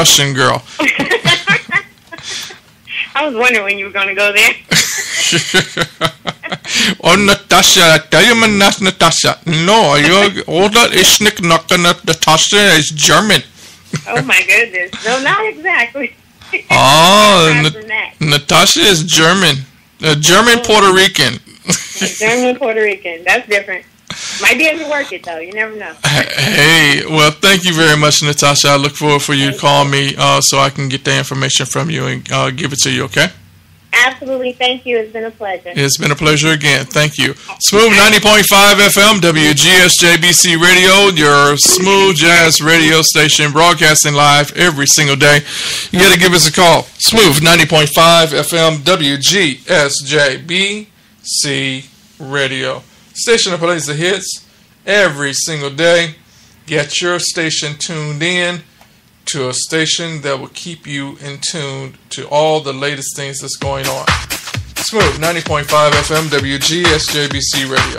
Russian girl. I was wondering when you were going to go there. Oh, Natasha, I tell you, man, that's Natasha. No, you're older. Ishnik Natasha is German. Oh, my goodness. No, not exactly. Oh, Natasha is German. German Puerto Rican. German Puerto Rican. That's different. Might be able to work it, though. You never know. Hey, well, thank you very much, Natasha. I look forward for you to call me so I can get the information from you and give it to you, okay? Absolutely. Thank you. It's been a pleasure. It's been a pleasure again. Thank you. Smooth 90.5 FM, WGSJBC Radio, your smooth jazz radio station, broadcasting live every single day. You got to give us a call. Smooth 90.5 FM, WGSJBC Radio. Station that plays the hits every single day. Get your station tuned in to a station that will keep you in tune to all the latest things that's going on. Smooth 90.5 FM, WGSJBC Radio.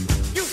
You